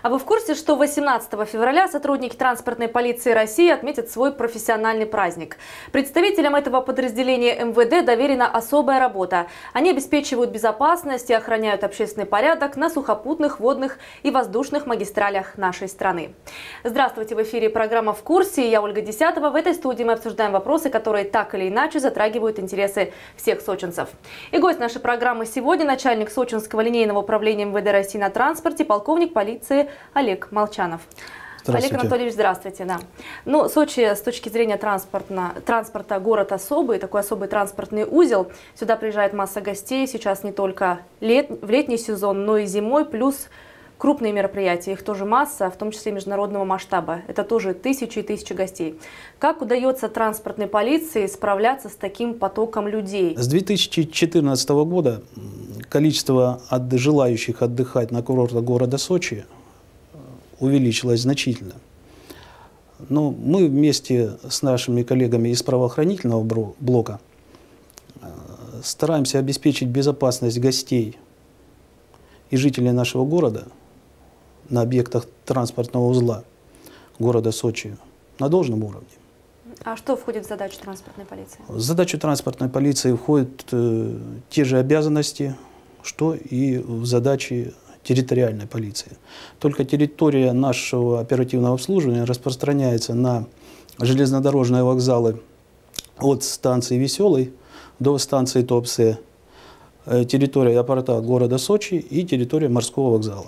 А вы в курсе, что 18 февраля сотрудники транспортной полиции России отметят свой профессиональный праздник? Представителям этого подразделения МВД доверена особая работа. Они обеспечивают безопасность и охраняют общественный порядок на сухопутных, водных и воздушных магистралях нашей страны. Здравствуйте, в эфире программа «В курсе». Я Ольга Десятова. В этой студии мы обсуждаем вопросы, которые так или иначе затрагивают интересы всех сочинцев. И гость нашей программы сегодня – начальник Сочинского линейного управления МВД России на транспорте, полковник полиции Олег Молчанов. Олег Анатольевич, здравствуйте. Да. Ну, Сочи с точки зрения транспорта город особый, такой особый транспортный узел. Сюда приезжает масса гостей, сейчас не только в летний сезон, но и зимой, плюс крупные мероприятия, их тоже масса, в том числе международного масштаба. Это тоже тысячи и тысячи гостей. Как удается транспортной полиции справляться с таким потоком людей? С 2014 года количество желающих отдыхать на курортах города Сочи увеличилось значительно. Но мы вместе с нашими коллегами из правоохранительного блока стараемся обеспечить безопасность гостей и жителей нашего города на объектах транспортного узла города Сочи на должном уровне. А что входит в задачу транспортной полиции? В задачу транспортной полиции входят те же обязанности, что и в задачи территориальной полиции. Только территория нашего оперативного обслуживания распространяется на железнодорожные вокзалы от станции Веселой до станции Туапсе, территория аэропорта города Сочи и территория морского вокзала.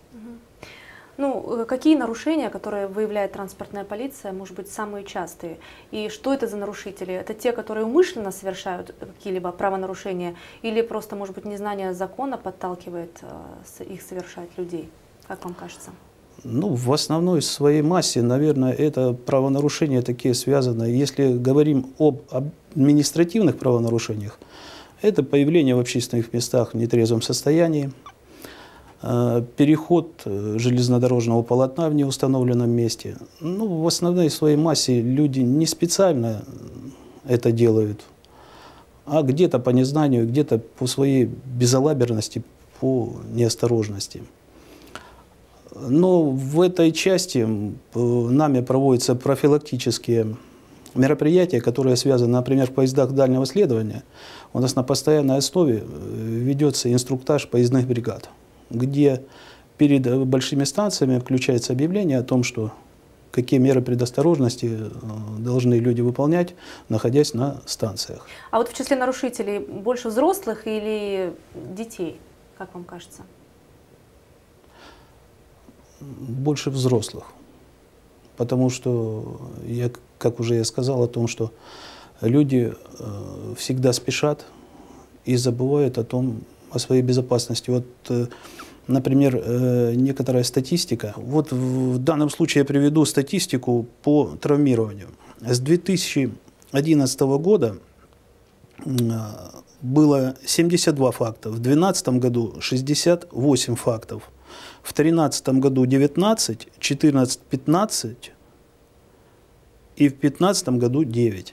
Ну, какие нарушения, которые выявляет транспортная полиция, может быть, самые частые? И что это за нарушители? Это те, которые умышленно совершают какие-либо правонарушения? Или просто, может быть, незнание закона подталкивает их совершать людей? Как вам кажется? Ну, в основной своей массе, наверное, это правонарушения такие связаны. Если говорим об административных правонарушениях, это появление в общественных местах в нетрезвом состоянии, переход железнодорожного полотна в неустановленном месте. Ну, в основной своей массе люди не специально это делают, а где-то по незнанию, где-то по своей безалаберности, по неосторожности. Но в этой части нами проводятся профилактические мероприятия, которые связаны, например, в поездах дальнего следования. У нас на постоянной основе ведется инструктаж поездных бригад, где перед большими станциями включается объявление о том, что какие меры предосторожности должны люди выполнять, находясь на станциях. А вот в числе нарушителей больше взрослых или детей, как вам кажется? Больше взрослых. Потому что, как уже я сказал о том, что люди всегда спешат и забывают о своей безопасности. Вот, например, некоторая статистика. Вот в данном случае я приведу статистику по травмированию. С 2011 года было 72 факта, в 2012 году 68 фактов, в 2013 году 19, в 2014 15 и в 2015 году 9.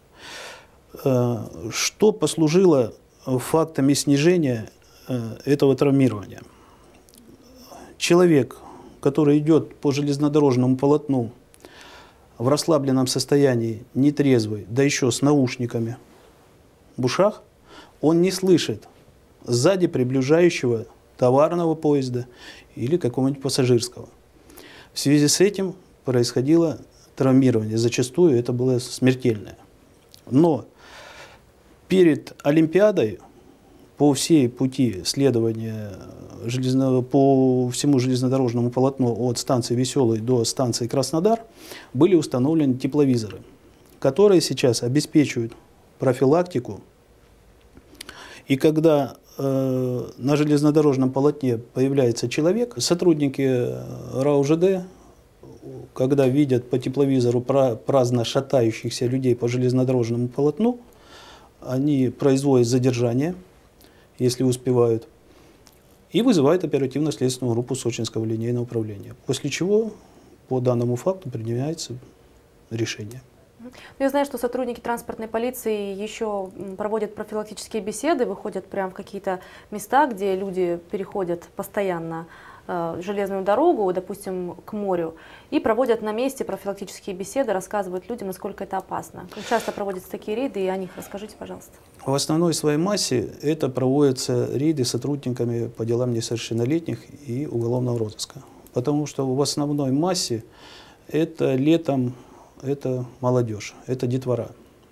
Что послужило фактами снижения этого травмирования? Человек, который идет по железнодорожному полотну в расслабленном состоянии, нетрезвый, да еще с наушниками в ушах, он не слышит сзади приближающего товарного поезда или какого-нибудь пассажирского. В связи с этим происходило травмирование, зачастую это было смертельное. Но перед Олимпиадой по всей пути следования по всему железнодорожному полотну от станции Веселой до станции Краснодар были установлены тепловизоры, которые сейчас обеспечивают профилактику. И когда на железнодорожном полотне появляется человек, сотрудники РАУ-ЖД, когда видят по тепловизору праздно шатающихся людей по железнодорожному полотну, они производят задержание, если успевают, и вызывают оперативно-следственную группу Сочинского линейного управления. После чего по данному факту принимается решение. Я знаю, что сотрудники транспортной полиции еще проводят профилактические беседы, выходят прямо в какие-то места, где люди переходят постоянно железную дорогу, допустим, к морю, и проводят на месте профилактические беседы, рассказывают людям, насколько это опасно. Часто проводятся такие рейды, и о них расскажите, пожалуйста. В основной своей массе это проводятся рейды сотрудниками по делам несовершеннолетних и уголовного розыска. Потому что в основной массе это летом, это молодежь, это детвора,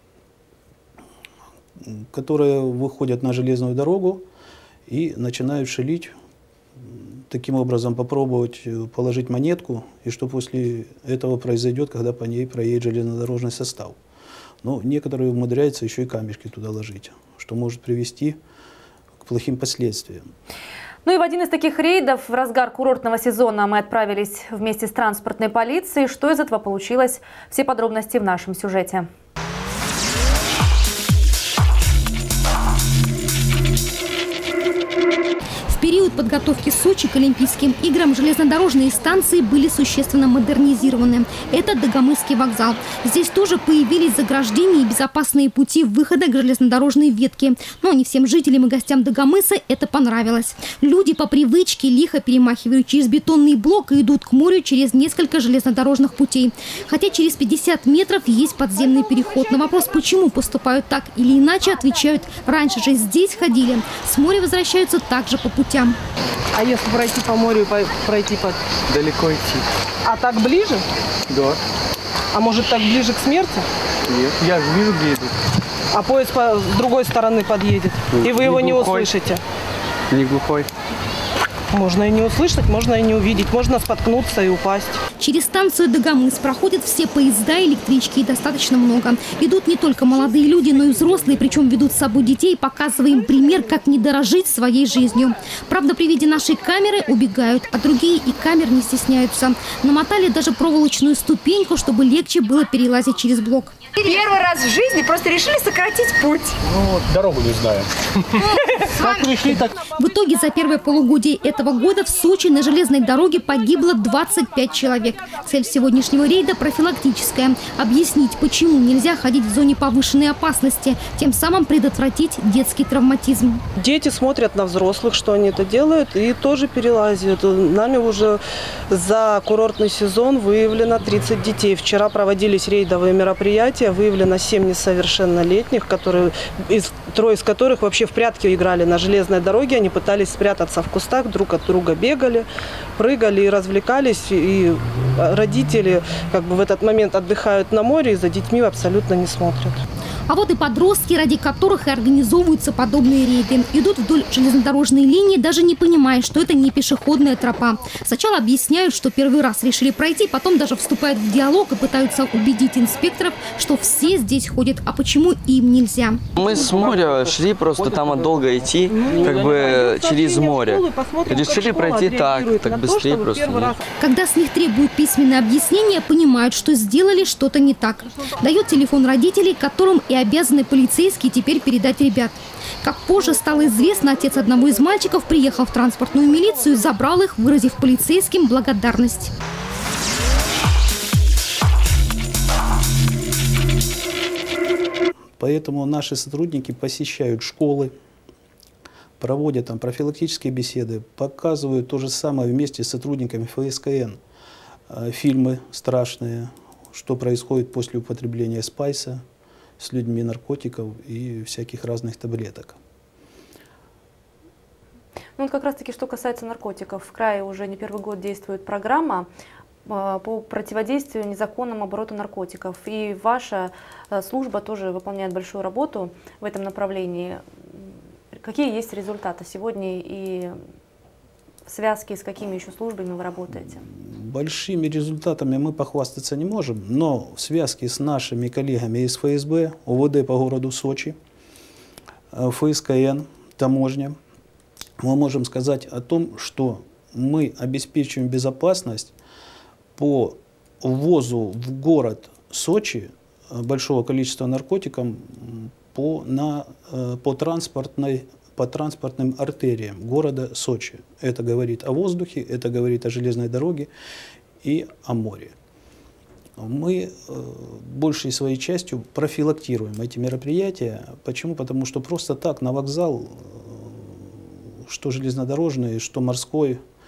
которые выходят на железную дорогу и начинают шалить, таким образом попробовать положить монетку, и что после этого произойдет, когда по ней проедет железнодорожный состав. Но некоторые умудряются еще и камешки туда ложить, что может привести к плохим последствиям. Ну и в один из таких рейдов в разгар курортного сезона мы отправились вместе с транспортной полицией. Что из этого получилось? Все подробности в нашем сюжете. В период подготовки Сочи к Олимпийским играм железнодорожные станции были существенно модернизированы. Это Дагомысский вокзал. Здесь тоже появились заграждения и безопасные пути выхода к железнодорожной ветке. Но не всем жителям и гостям Дагомыса это понравилось. Люди по привычке лихо перемахивают через бетонный блок и идут к морю через несколько железнодорожных путей. Хотя через 50 метров есть подземный переход. На вопрос, почему поступают так или иначе, отвечают: раньше же здесь ходили. С моря возвращаются также по путям. А если пройти по морю, пройти по... Далеко идти. А так ближе? Да. А может так ближе к смерти? Нет. Я же вижу, где идут. А поезд с другой стороны подъедет, и вы его не услышите? Не глухой. Можно и не услышать, можно и не увидеть, можно споткнуться и упасть. Через станцию Дагомыс проходят все поезда и электрички, и достаточно много. Идут не только молодые люди, но и взрослые, причем ведут с собой детей, показывая им пример, как не дорожить своей жизнью. Правда, при виде нашей камеры убегают, а другие и камер не стесняются. Намотали даже проволочную ступеньку, чтобы легче было перелазить через блок. Первый раз в жизни просто решили сократить путь. Ну, дорогу не знаю. Как пришли, так... В итоге за первое полугодие этого года в Сочи на железной дороге погибло 25 человек. Цель сегодняшнего рейда профилактическая. Объяснить, почему нельзя ходить в зоне повышенной опасности, тем самым предотвратить детский травматизм. Дети смотрят на взрослых, что они это делают, и тоже перелазят. Нами уже за курортный сезон выявлено 30 детей. Вчера проводились рейдовые мероприятия, выявлено 7 несовершеннолетних, трое из которых вообще в прятки играли на железной дороге. Они пытались спрятаться в кустах, друг от друга бегали, прыгали и развлекались. И родители в этот момент отдыхают на море и за детьми абсолютно не смотрят. А вот и подростки, ради которых и организовываются подобные рейды. Идут вдоль железнодорожной линии, даже не понимая, что это не пешеходная тропа. Сначала объясняют, что первый раз решили пройти, потом даже вступают в диалог и пытаются убедить инспекторов, что все здесь ходят, а почему им нельзя. Мы с моря шли, просто там долго идти, через море. Решили пройти так быстрее просто. Когда с них требуют письменное объяснение, понимают, что сделали что-то не так. Дает телефон родителей, которым и обязаны полицейские теперь передать ребят. Как позже стало известно, отец одного из мальчиков приехал в транспортную милицию, забрал их, выразив полицейским благодарность. Поэтому наши сотрудники посещают школы, проводят там профилактические беседы, показывают то же самое вместе с сотрудниками ФСКН. Фильмы страшные, что происходит после употребления спайса с людьми, наркотиков и всяких разных таблеток. Ну, вот как раз-таки, что касается наркотиков. В крае уже не первый год действует программа по противодействию незаконному обороту наркотиков. И ваша служба тоже выполняет большую работу в этом направлении. Какие есть результаты сегодня и в связке с какими еще службами вы работаете? Большими результатами мы похвастаться не можем, но в связке с нашими коллегами из ФСБ, ОВД по городу Сочи, ФСКН, таможня, мы можем сказать о том, что мы обеспечиваем безопасность по ввозу в город Сочи большого количества наркотиков по транспортным артериям города Сочи. Это говорит о воздухе, это говорит о железной дороге и о море. Мы большей своей частью профилактируем эти мероприятия. Почему? Потому что просто так на вокзал, что железнодорожный, что морской,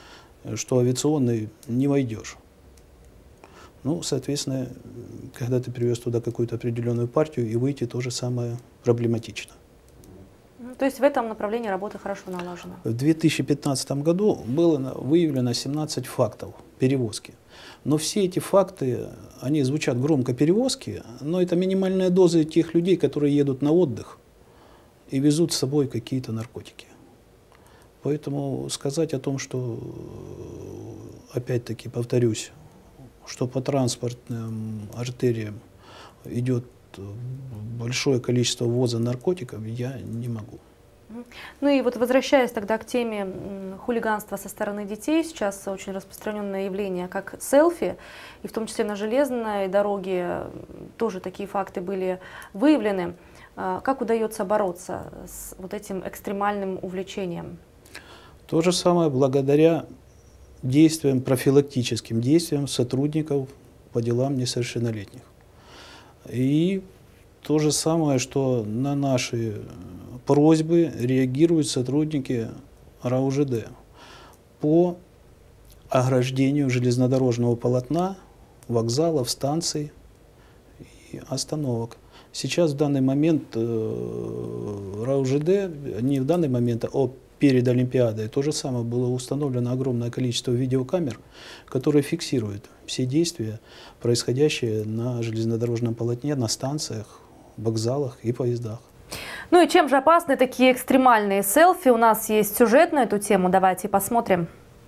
что авиационный не войдешь. Ну, соответственно, когда ты привез туда какую-то определенную партию, и выйти тоже самое проблематично. То есть в этом направлении работа хорошо налажена? В 2015 году было выявлено 17 фактов перевозки. Но все эти факты, они звучат громко перевозки, но это минимальная доза тех людей, которые едут на отдых и везут с собой какие-то наркотики. Поэтому сказать о том, что, опять-таки, повторюсь, что по транспортным артериям идет большое количество ввоза наркотиков, я не могу. Ну и вот возвращаясь тогда к теме хулиганства со стороны детей, сейчас очень распространенное явление, как селфи, и в том числе на железной дороге тоже такие факты были выявлены. Как удается бороться с вот этим экстремальным увлечением? То же самое благодаря действиям, профилактическим действиям сотрудников по делам несовершеннолетних. И то же самое, что на наши просьбы реагируют сотрудники РАУЖД по ограждению железнодорожного полотна, вокзалов, станций и остановок. Сейчас в данный момент РАУЖД, не в данный момент, а перед Олимпиадой, то же самое было установлено огромное количество видеокамер, которые фиксируют все действия, происходящие на железнодорожном полотне, на станциях, вокзалах и поездах. Ну и чем же опасны такие экстремальные селфи? У нас есть сюжет на эту тему, давайте посмотрим.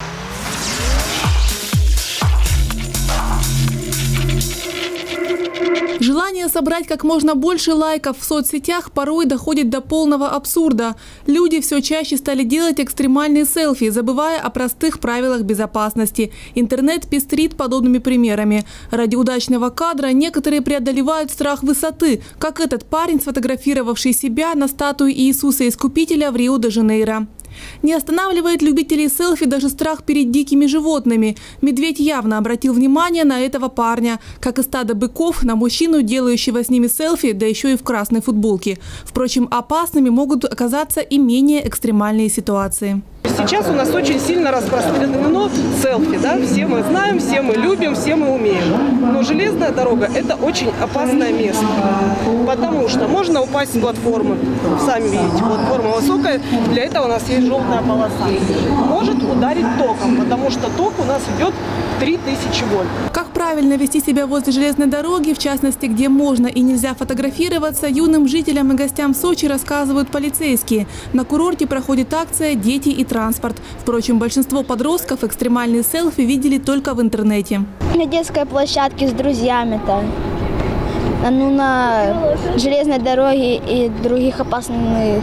Желание собрать как можно больше лайков в соцсетях порой доходит до полного абсурда. Люди все чаще стали делать экстремальные селфи, забывая о простых правилах безопасности. Интернет пестрит подобными примерами. Ради удачного кадра некоторые преодолевают страх высоты, как этот парень, сфотографировавший себя на статуе Иисуса Искупителя в Рио-де-Жанейро. Не останавливает любителей селфи даже страх перед дикими животными. Медведь явно обратил внимание на этого парня, как и стадо быков на мужчину, делающего с ними селфи, да еще и в красной футболке. Впрочем, опасными могут оказаться и менее экстремальные ситуации. Сейчас у нас очень сильно распространено селфи, да? Все мы знаем, все мы любим, все мы умеем. Но железная дорога – это очень опасное место, потому что можно упасть с платформы. Сами видите, платформа высокая, для этого у нас есть желтая полоса. Может ударить током, потому что ток у нас идет 3000 вольт. Как правильно вести себя возле железной дороги, в частности, где можно и нельзя фотографироваться, юным жителям и гостям Сочи рассказывают полицейские. На курорте проходит акция «Дети и транспорт». Впрочем, большинство подростков экстремальные селфи видели только в интернете. На детской площадке с друзьями-то. Ну, на железной дороге и других опасных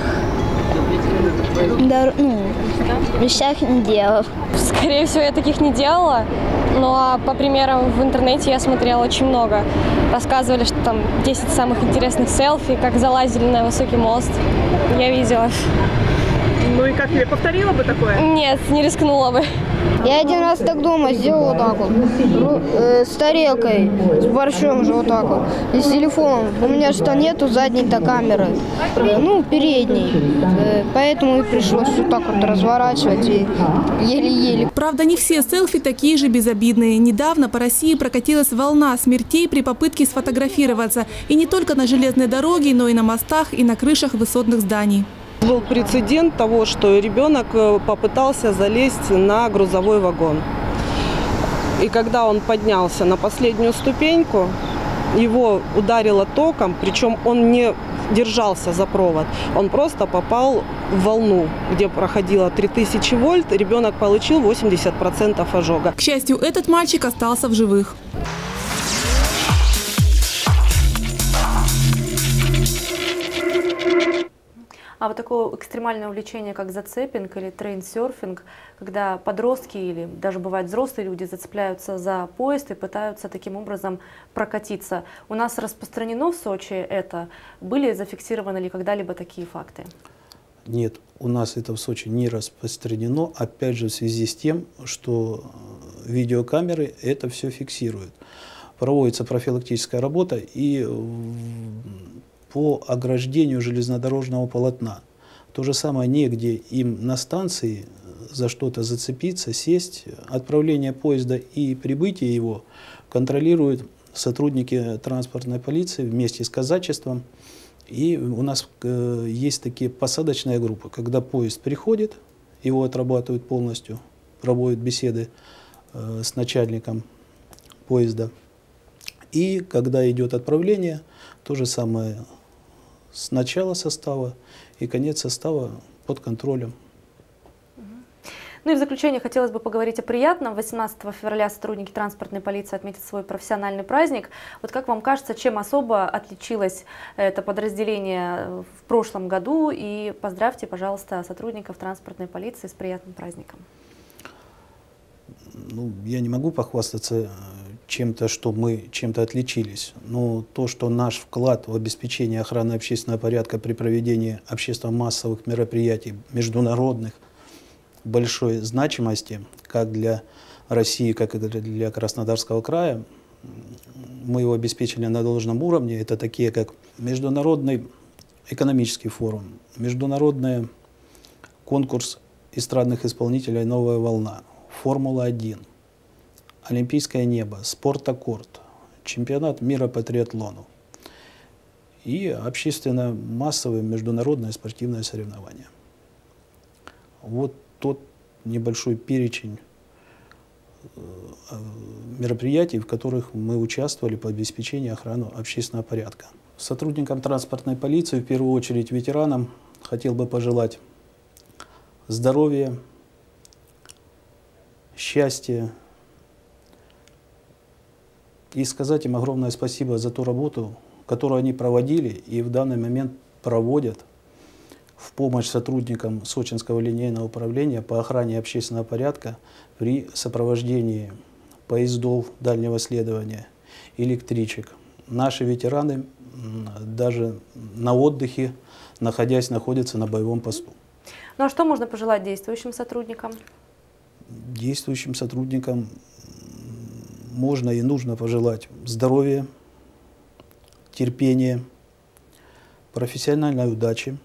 вещах не делал. Скорее всего, я таких не делала, но по примерам в интернете я смотрела очень много. Рассказывали, что там 10 самых интересных селфи, как залазили на высокий мост. Я видела. Ну и как тебе, повторила бы такое? Нет, не рискнула бы. Я один раз так дома сделала вот так вот, с тарелкой, с борщом же вот так вот, и с телефоном. У меня что нету задней-то камеры, ну, передней, поэтому и пришлось вот так вот разворачивать и еле-еле. Правда, не все селфи такие же безобидные. Недавно по России прокатилась волна смертей при попытке сфотографироваться. И не только на железной дороге, но и на мостах, и на крышах высотных зданий. Был прецедент того, что ребенок попытался залезть на грузовой вагон. И когда он поднялся на последнюю ступеньку, его ударило током, причем он не держался за провод. Он просто попал в волну, где проходило 3000 вольт. Ребенок получил 80% ожога. К счастью, этот мальчик остался в живых. А вот такое экстремальное увлечение, как зацепинг или трейнсерфинг, когда подростки или даже бывают взрослые люди зацепляются за поезд и пытаются таким образом прокатиться. У нас распространено в Сочи это? Были зафиксированы ли когда-либо такие факты? Нет, у нас это в Сочи не распространено, опять же в связи с тем, что видеокамеры это все фиксируют. Проводится профилактическая работа и по ограждению железнодорожного полотна. То же самое негде им на станции за что-то зацепиться, сесть. Отправление поезда и прибытие его контролируют сотрудники транспортной полиции вместе с казачеством. И у нас есть такие посадочные группы, когда поезд приходит, его отрабатывают полностью, проводят беседы с начальником поезда. И когда идет отправление, то же самое с начала состава и конец состава под контролем. Ну и в заключение хотелось бы поговорить о приятном. 18 февраля сотрудники транспортной полиции отметят свой профессиональный праздник. Вот как вам кажется, чем особо отличилось это подразделение в прошлом году? И поздравьте, пожалуйста, сотрудников транспортной полиции с приятным праздником. Ну, я не могу похвастаться чем-то, что мы чем-то отличились. Но то, что наш вклад в обеспечение охраны общественного порядка при проведении общественно-массовых мероприятий международных большой значимости, как для России, как и для Краснодарского края, мы его обеспечили на должном уровне. Это такие, как Международный экономический форум, Международный конкурс эстрадных исполнителей «Новая волна», Формула-1, Олимпийское небо, Спорт-аккорд, Чемпионат мира по триатлону и общественно-массовые международные спортивные соревнования. Вот тот небольшой перечень мероприятий, в которых мы участвовали по обеспечению охраны общественного порядка. Сотрудникам транспортной полиции, в первую очередь ветеранам, хотел бы пожелать здоровья, счастья и сказать им огромное спасибо за ту работу, которую они проводили и в данный момент проводят в помощь сотрудникам Сочинского линейного управления по охране общественного порядка при сопровождении поездов дальнего следования, электричек. Наши ветераны даже на отдыхе, находятся на боевом посту. Ну а что можно пожелать действующим сотрудникам? Действующим сотрудникам можно и нужно пожелать здоровья, терпения, профессиональной удачи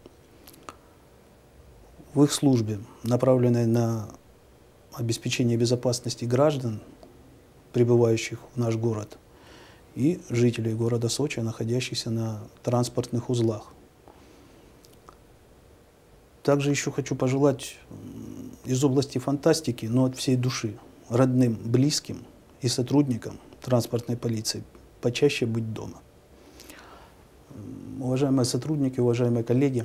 в их службе, направленной на обеспечение безопасности граждан, прибывающих в наш город, и жителей города Сочи, находящихся на транспортных узлах. Также еще хочу пожелать из области фантастики, но от всей души, родным, близким и сотрудникам транспортной полиции почаще быть дома. Уважаемые сотрудники, уважаемые коллеги,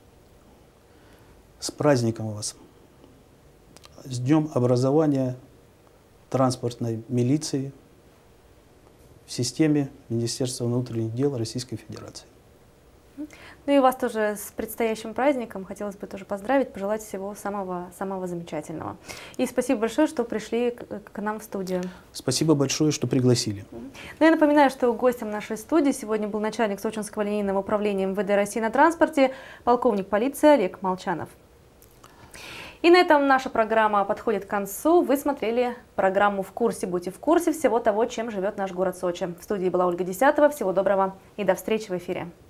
с праздником вас! С Днем образования транспортной милиции в системе Министерства внутренних дел Российской Федерации. Ну и вас тоже с предстоящим праздником. Хотелось бы тоже поздравить, пожелать всего самого замечательного. И спасибо большое, что пришли к нам в студию. Спасибо большое, что пригласили. Ну, я напоминаю, что гостем нашей студии сегодня был начальник Сочинского линейного управления МВД России на транспорте, полковник полиции Олег Молчанов. И на этом наша программа подходит к концу. Вы смотрели программу «В курсе». Будьте в курсе всего того, чем живет наш город Сочи. В студии была Ольга Десятова. Всего доброго и до встречи в эфире.